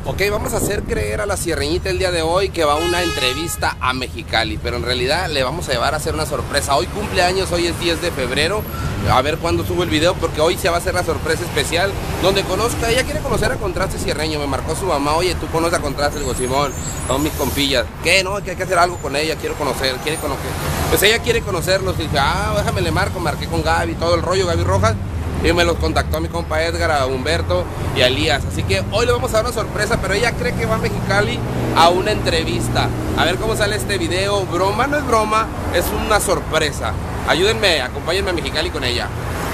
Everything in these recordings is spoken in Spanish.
Ok, vamos a hacer creer a la sierreñita el día de hoy que va a una entrevista a Mexicali, pero en realidad le vamos a llevar a hacer una sorpresa. Hoy cumpleaños, hoy es 10 de febrero, a ver cuándo subo el video, porque hoy se va a hacer la sorpresa especial, donde conozca, ella quiere conocer a Contraste Sierreño, me marcó su mamá, oye, tú conoces a Contraste, digo, Simón, son mis compillas, ¿qué? No, que hay que hacer algo con ella, quiero conocer, pues ella quiere conocerlos, y dije, déjame le marqué con Gaby, todo el rollo, Gaby Rojas. Y me los contactó a mi compa Edgar, a Humberto y a Elías. Así que hoy le vamos a dar una sorpresa, pero ella cree que va a Mexicali a una entrevista. A ver cómo sale este video. Broma, no es broma, es una sorpresa. Ayúdenme, acompáñenme a Mexicali con ella.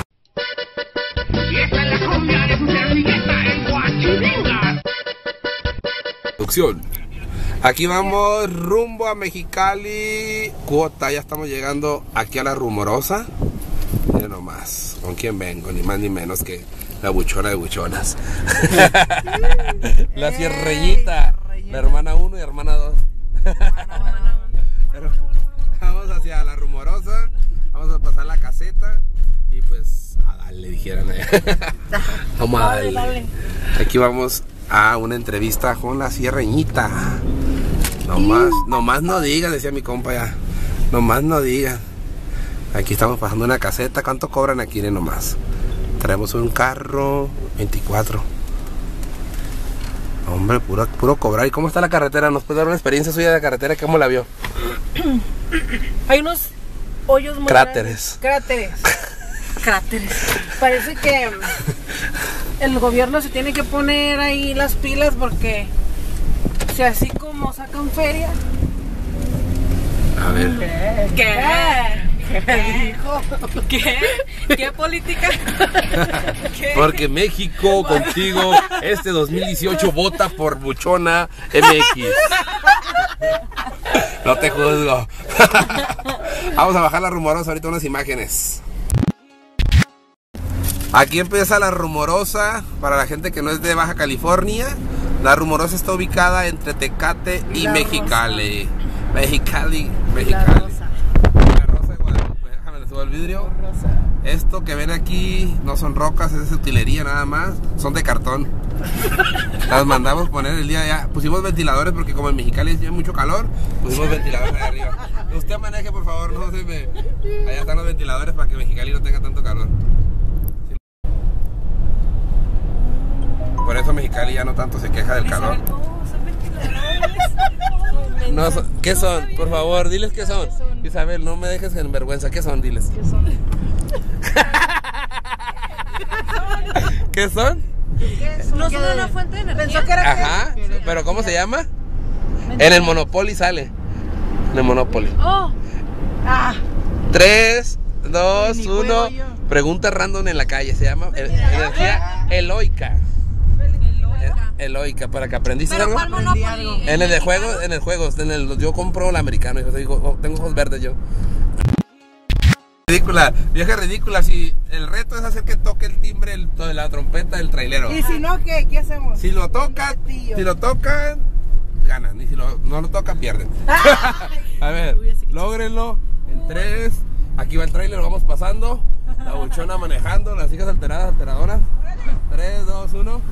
Producción. Aquí vamos rumbo a Mexicali. Cuota, ya estamos llegando aquí a La Rumorosa. Miren nomás, ¿con quién vengo? Ni más ni menos que la buchona de buchonas. La sierreñita, la hermana 1 y hermana 2. Vamos hacia La Rumorosa, vamos a pasar la caseta y pues a darle, dijeran allá. Vamos a darle. Aquí vamos a una entrevista con la sierreñita. Nomás no digan, decía mi compa ya. Nomás no digan. Aquí estamos pasando una caseta. ¿Cuánto cobran aquí? Nomás. Traemos un carro 24. Hombre, puro cobrar. ¿Y cómo está la carretera? ¿Nos puede dar una experiencia suya de carretera? ¿Cómo la vio? Hay unos hoyos muy cráteres. Cráteres. Parece que el gobierno se tiene que poner ahí las pilas, porque si así como sacan feria. A ver. ¿Qué dijo? ¿Qué política? Porque México contigo este 2018 vota por Buchona MX. No te juzgo. Vamos a bajar La Rumorosa ahorita, unas imágenes. Aquí empieza La Rumorosa. Para la gente que no es de Baja California, La Rumorosa está ubicada entre Tecate y Mexicali. Mexicali. El vidrio. Esto que ven aquí no son rocas, es utilería nada más, son de cartón. Las mandamos poner el día ya. Pusimos ventiladores porque como en Mexicali hay mucho calor, pusimos ventiladores ahí arriba. Usted maneje, por favor, no se me... Allá están los ventiladores para que Mexicali no tenga tanto calor. Por eso Mexicali ya no tanto se queja del calor. No, ¿qué son? Por favor, diles qué son. Isabel, no me dejes en vergüenza. ¿Qué son? Diles. ¿Qué son? ¿Qué son? ¿No son una fuente de energía? Pensó que era. Ajá, pero ¿cómo se llama? En el Monopoly sale. En el Monopoly. 3, 2, 1. Pregunta random en la calle. Se llama energía eloica. Eloica, para que aprendiste algo. En el de juegos, yo compro el americano, tengo ojos verdes yo. Ridícula, vieja ridícula. Si el reto es hacer que toque el timbre de la trompeta del trailero. ¿Y si no, qué hacemos? Si lo tocan, ganan. Y si no lo tocan, pierden. A ver, lógrenlo en 3. Aquí va el trailer, lo vamos pasando. La buchona manejando, las hijas alteradoras. 3, 2, 1.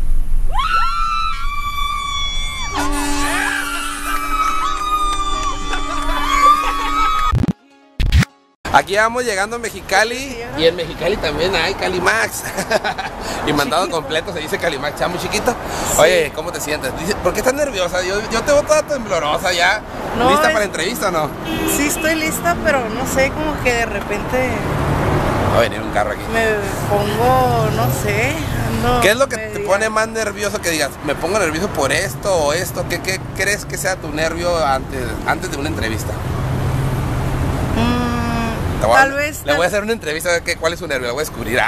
Aquí vamos llegando a Mexicali, y en Mexicali también hay Calimax. Y mandado completo se dice Calimax, está muy chiquito. Oye, ¿cómo te sientes? ¿Por qué estás nerviosa? Yo te veo toda temblorosa ya. No, ¿lista para la entrevista o no? Sí, estoy lista, pero no sé, como que de repente va a venir un carro aquí. Me pongo, no sé. ¿Qué es lo que te pone más nervioso que digas, me pongo nervioso por esto o esto? ¿Qué crees que sea tu nervio antes de una entrevista? Tal vez. Le voy a hacer una entrevista a ver cuál es su nervio, lo voy a descubrir.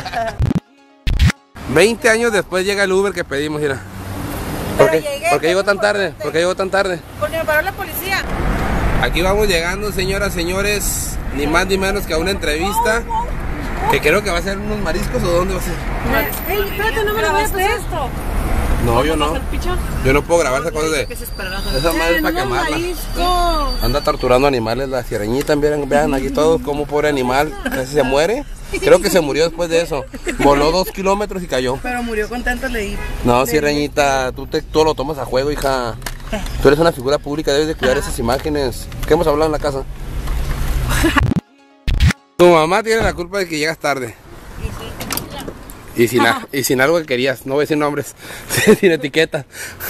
20 años después llega el Uber que pedimos, mira. ¿Por qué llegó tan tarde? ¿Por qué llegó tan tarde? Porque me paró la policía. Aquí vamos llegando, señoras, señores, ni más ni menos que a una entrevista. Que creo que va a ser unos mariscos, ¿o dónde va a ser? Ey, espérate, no me lo voy a hacer esto. No, yo no. Yo no puedo grabar esas cosas de... Esa madre es para quemarla. Anda torturando animales la sierreñita. Vean aquí todos como pobre animal casi se muere. Creo que se murió después de eso. Voló 2 kilómetros y cayó. Pero murió contento, leí. No, Sierreñita, tú lo tomas a juego, hija. Tú eres una figura pública, debes de cuidar esas imágenes. ¿Qué hemos hablado en la casa? Tu mamá tiene la culpa de que llegas tarde. Y sin algo que querías, no voy a decir nombres, sin etiqueta.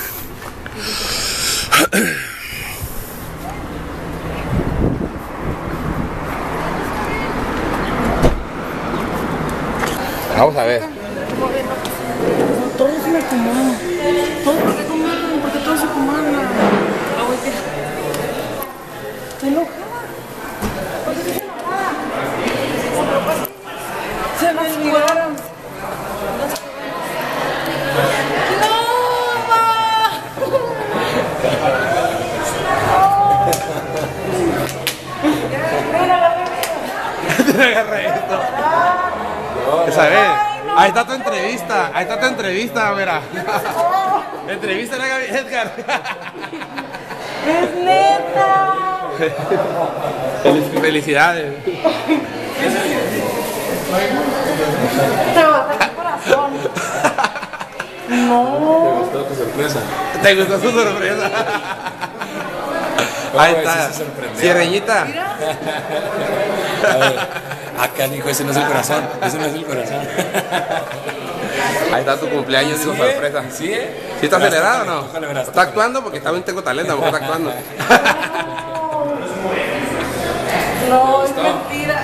Vamos a ver. Todo se me acomoda. Todo se acomoda, porque todo se acomoda. Estoy enojada. Se me olvidaron. ¿Sabes? Ahí está tu entrevista, mira. Entrevista a Edgar. Es neta. Felicidades. Te bota el corazón. No. ¿Te gustó tu sorpresa? ¿Te gustó su sorpresa? Ahí está. Sierreñita. A ver, acá dijo, ese no es el corazón, ese no es el corazón. Ahí está tu cumpleaños, tu sorpresa. ¿Sí? ¿Sí está acelerado o no? Ojalá verás. ¿Está actuando? Porque también tengo talento, a lo mejor está actuando. No, es mentira.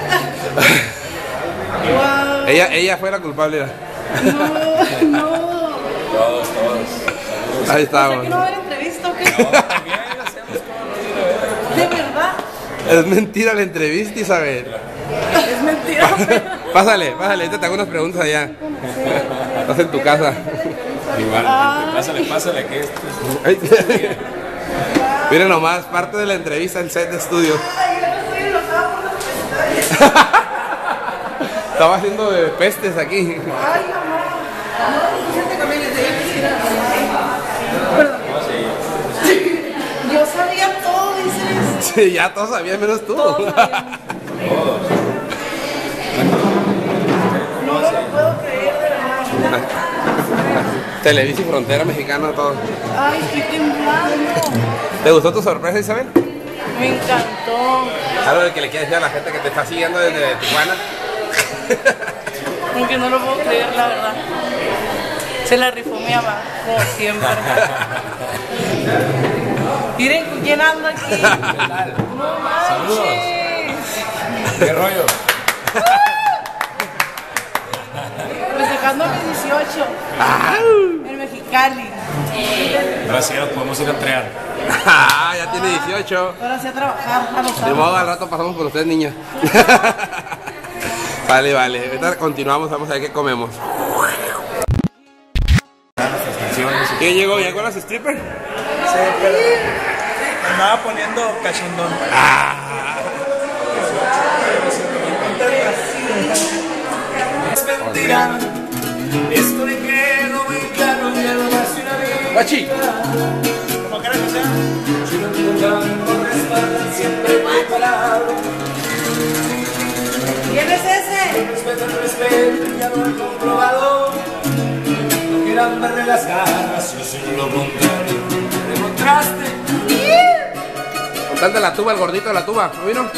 Wow. Ella fue la culpable. No. Todos. Ahí ¿Por estamos. qué no va a haber entrevista o qué? También hacemos como ¿De verdad? Es mentira la entrevista, Isabel. Es mentira. Pásale, ahorita te hago unas preguntas allá. Estás en tu casa. igualmente, pásale que esto es... Miren nomás, parte de la entrevista en set de estudio. Estaba haciendo de pestes aquí. Ay, mamá. No, fíjate que me les debía decir Yo sabía todo, dices. Sí, ya todos sabían, menos tú. Todos sabíamos. No me lo puedo creer, de verdad. Televisa y Frontera Mexicana, todo. Ay, estoy temblando. ¿Te gustó tu sorpresa, Isabel? Me encantó. Algo de que le quieres decir a la gente que te está siguiendo desde Tijuana. Aunque no lo puedo creer, la verdad. Se la rifó mi mamá, como siempre. Miren con quién ando aquí. No manches. ¿Qué rollo? Festejando mis 18 en Mexicali. Gracias, podemos ir a entregar. Ya tiene 18. Ahora sí a trabajar a los De sábados. modo, al rato pasamos por ustedes, niña. Vale. Ahorita continuamos, vamos a ver qué comemos. ¿Quién llegó? ¿Llegó las strippers? Sí, pero me andaba poniendo cachondón. Es mentira. Esto de que no me claro y algo más una vida. ¡Guachi! Como quiera que sea. Si no encontramos por respaldar siempre preparado. ¿Quién es ese? El respeto, ya lo he comprobado. No quieran verle las ganas, yo soy lo contrario. Demostraste. Contante la tuba, el gordito de la tuba. ¿No vino?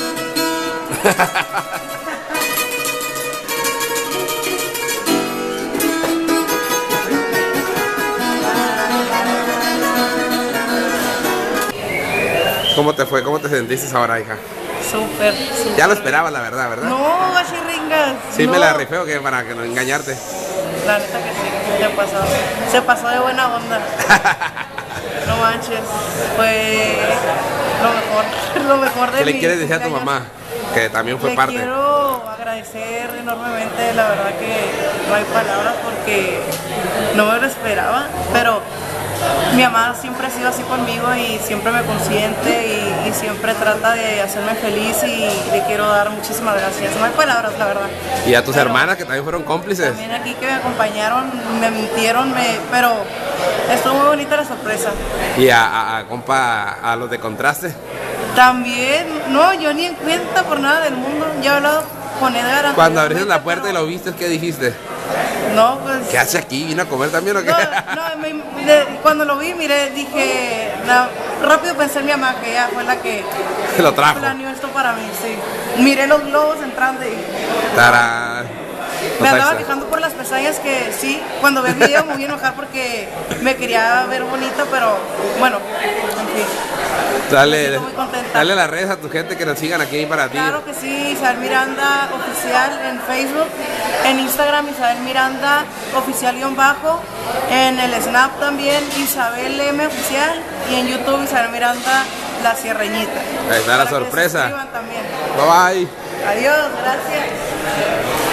¿Cómo te fue? ¿Cómo te sentiste ahora, hija? Súper. Ya lo esperabas, la verdad, ¿verdad? No, así ringas. Sí, no. me la rifé o qué, para que no engañarte. La neta que sí, se pasó de buena onda. No manches, fue lo mejor de ¿Qué le mi quieres decir a tu cumpleaños. mamá? Que también fue Le parte. quiero agradecer enormemente, la verdad que no hay palabras porque no me lo esperaba, pero mi mamá siempre ha sido así conmigo y siempre me consiente y siempre trata de hacerme feliz y le quiero dar muchísimas gracias. No hay palabras, la verdad. Y a tus Pero hermanas que también fueron cómplices. también aquí que me acompañaron, me mintieron, pero estuvo muy bonita la sorpresa. Y a compa, a los de contraste. También, no, yo ni en cuenta por nada del mundo. Ya he hablado con Edgar. Cuando abriste la puerta y lo viste, ¿qué dijiste? No, pues... ¿Qué hace aquí? ¿Vino a comer también o qué? Cuando lo vi, miré, dije, rápido pensé en mi mamá, que ella fue la que Lo trajo. planeó esto para mí, sí. Miré los globos entrando y Tarán. me andaba quejando por las pestañas que sí, cuando ve el video me voy a enojar porque me quería ver bonita, pero bueno, en fin. Dale, Muy contenta. dale las redes a tu gente que nos sigan aquí para ti. Claro que sí, Isabel Miranda Oficial en Facebook, en Instagram Isabel Miranda Oficial-bajo, en el Snap también Isabel M Oficial y en YouTube Isabel Miranda La Sierreñita. Ahí está la Para que se sorpresa. suscriban también. Bye bye. Adiós, gracias.